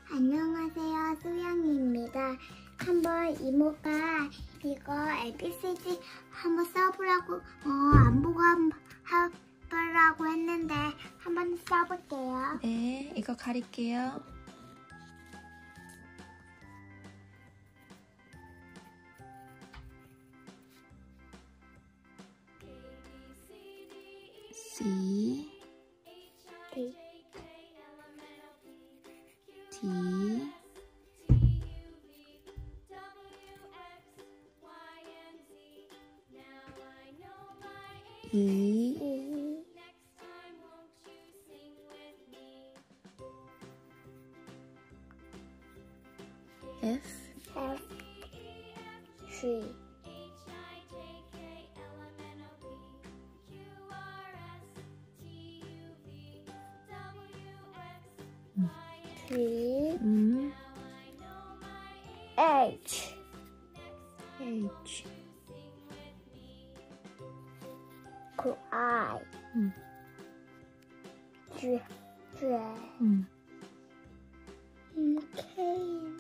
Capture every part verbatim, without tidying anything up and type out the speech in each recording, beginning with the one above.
안녕하세요, 수영이입니다. 한번 이모가 이거 에이비씨디 한번 써보라고 어, 안 보고 한번 해보라고 했는데 한번 써볼게요. 네, 이거 가릴게요. C D D E E F F G G 음, H H 그 I 음, J J 음. 음, K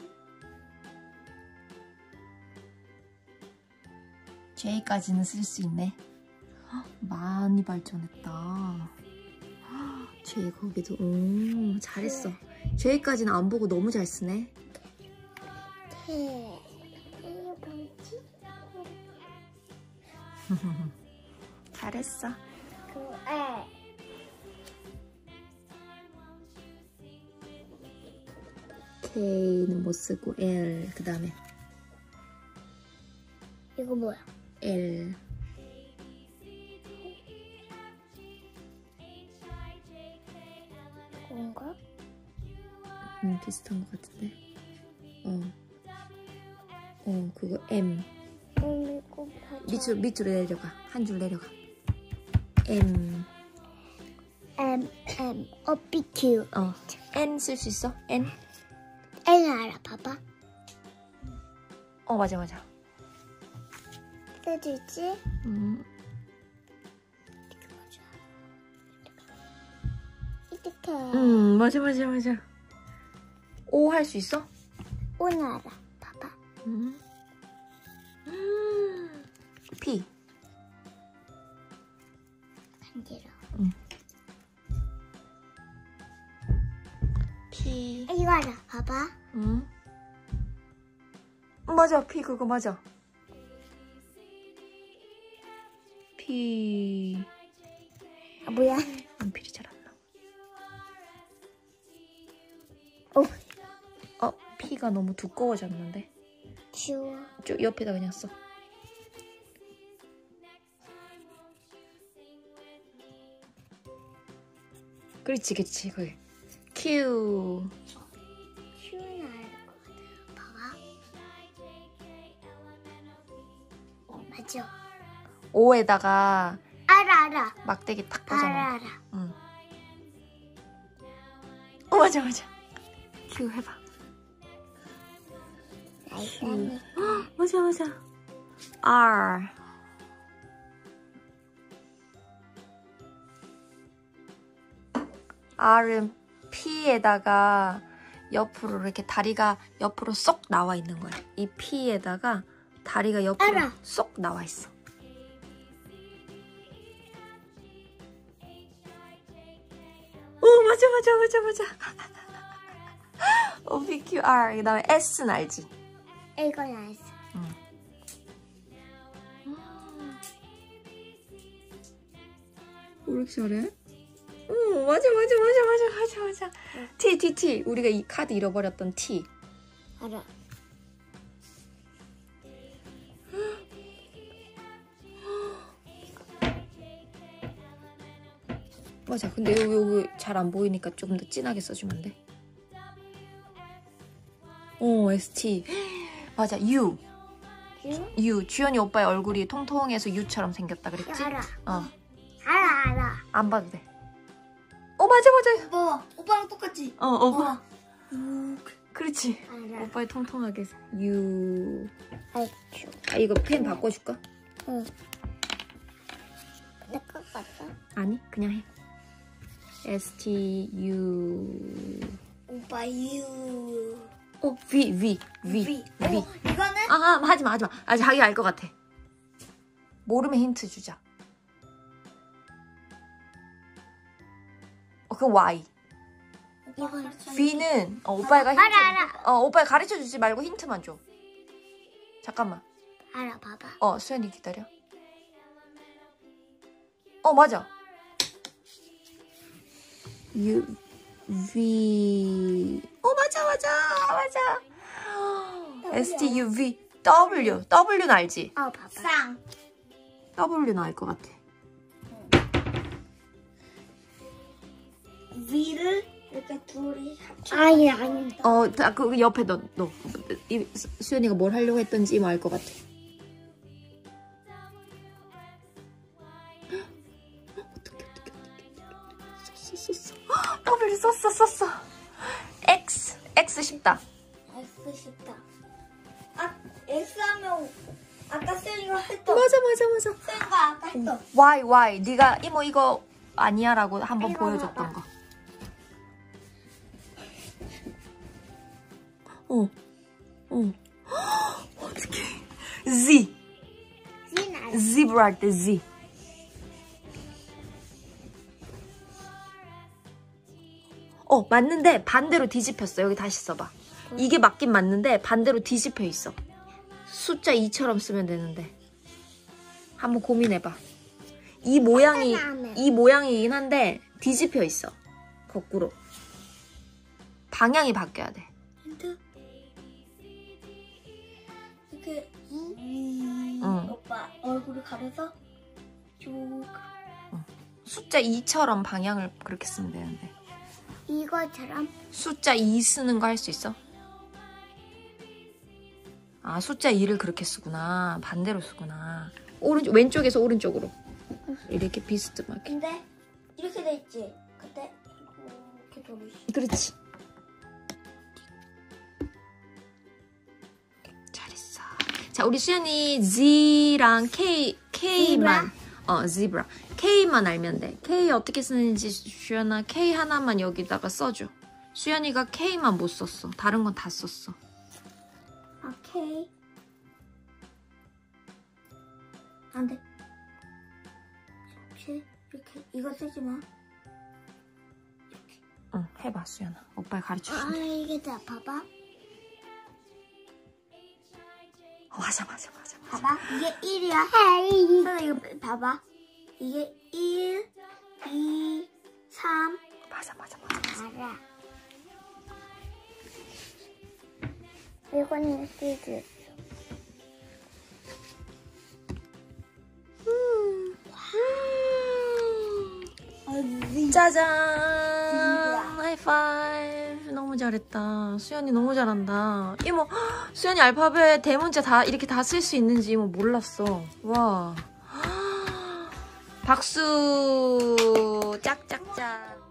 J까지는 쓸 수 있네. 헉, 많이 발전했다. 헉, J 거기도 오 잘했어. J까지는 안 보고 너무 잘 쓰네. K 이게 뭐지? 잘했어. 그 L K는 못 쓰고 L 그 다음에 이거 뭐야? L 뭔가? 음, 비슷한 것 같은데. 어, 어 그거 M 음, 이거 맞아. 밑으로 밑으로 내려가 한 줄 내려가. M M M O B Q 어 N 쓸 수 있어? N N 알아 봐봐. 어 맞아 맞아. 써주지? 음 이렇게. 음 맞아 맞아 맞아. O 할 수 있어? 오늘 알아 봐봐. 음. 음. P 간지러. 응. P 이거 알아 봐봐. 응. 맞아 P 그거 맞아. P 아 뭐야? 연필이 잘 안 나와. 오 어 P가 너무 두꺼워졌는데. Q 쭉 옆에다 그냥 써. 그렇지 그렇지 그게. Q Q는 알것 같아. 봐봐. 맞아. O에다가 알아 알아. 막대기 탁 알아 꽂아놔. 알아. 응. 어 맞아 맞아. Q 해봐. 알겠니? 맞아 맞아. R R은 P에다가 옆으로 이렇게 다리가 옆으로 쏙 나와 있는 거야. 이 P에다가 다리가 옆으로 알아. 쏙 나와 있어. 오 맞아 맞아 맞아 맞아. O P Q R 그다음에 S는 알지? 이건 알았어. 응. 왜 이렇게 잘해? 오 맞아 맞아 맞아 맞아 맞아 맞아. 응. T T T 우리가 이 카드 잃어버렸던 T. 알아. 맞아. 근데 여기, 여기 잘 안 보이니까 조금 더 진하게 써주면 안 돼? 오 S T 맞아 U Q? U 주연이 오빠의 얼굴이 통통해서 U처럼 생겼다 그랬지? 알아. 어. 알아 알아. 안 봐도 돼. 어 맞아 맞아. 뭐 오빠랑 똑같지? 어 오빠. 어. 그렇지. 알아. 오빠의 통통하게 U. 알죠. 아 이거 펜 바꿔줄까? 응. 내 것 같다. 아니 그냥 해. S T U 오빠 유. 어, 위, 위, 위, 위. 어, 이거는 아, 아, 하지마, 하지마. 아, 자기 알 것 같아. 모르면 힌트 주자. 어, 그건 Y. 이건 V는 어, 오빠가 힌트. 알아, 알아. 어, 오빠가 가르쳐 주지 말고 힌트만 줘. 잠깐만. 알아, 봐봐. 어, 수연이 기다려. 어, 맞아. U, V. 어, 맞아, 맞아, 맞아. S, T, U, V. W. W는 알지? 어, 봐봐. 쌍. W는 알 것 같아. V를 이렇게 둘이 합쳐. 아니, 아니. 어, 다, 그 옆에 너, 너. 이, 수- 수연이가 뭘 하려고 했던지 뭐 알 것 같아. 어떻게, 어떻게, 어떻게. 썼어, 썼어. W 썼어, 썼어. X. X 쉽다. X 쉽다. 아, X 하면 아까 수연이가 했던. 맞아, 맞아, 맞아. 수연이가 아까 했던. Y, Y. 네가 이모 이거 아니야 라고 한번 이거 보여줬던 봐봐. 거. 어. 어. 어떡해. Z. Z는 알아. Zebra 할 때 Z. 어, 맞는데 반대로 뒤집혔어. 여기 다시 써봐. 이게 맞긴 맞는데 반대로 뒤집혀 있어. 숫자 이처럼 쓰면 되는데. 한번 고민해봐. 이 모양이, 이 모양이긴 한데 뒤집혀 있어. 거꾸로. 방향이 바뀌어야 돼. 힌트. 이렇게 이 응. 오빠 얼굴을 가려서 쭉 숫자 이처럼 방향을 그렇게 쓰면 되는데. 이거처럼. 숫자 이 쓰는 거 할 수 있어? 아, 숫자 이를 그렇게 쓰구나. 반대로 쓰구나. 오른쪽, 왼쪽에서 오른쪽으로. 이렇게 비스듬하게. 근데 이렇게 돼 있지. 근데 이렇게 돌리시. 그렇지. 잘했어. 자, 우리 수연이 Z랑 K, K만. 어, zebra. K만 알면 돼. K 어떻게 쓰는지 수연아 K 하나만 여기다가 써줘. 수연이가 K만 못 썼어. 다른 건 다 썼어. 오케이. 안 돼. 이렇게 이렇게 이거 쓰지 마. 응, 해봐 수연아. 오빠 가르쳐 아, 줄게. 이게 다 봐봐. 어, 맞아, 맞아, 맞아. 맞아. 봐봐. 이게 일이야. 선아 이거 봐봐. 이게 일, 이, 삼. 맞아, 맞아, 맞아. 알아. 이거는 시즈. 짜잔! 하이파이브! 너무 잘했다. 수연이 너무 잘한다. 이모, 수연이 알파벳 대문자 다 이렇게 다 쓸 수 있는지 이모 몰랐어. 와. 박수! 짝짝짝.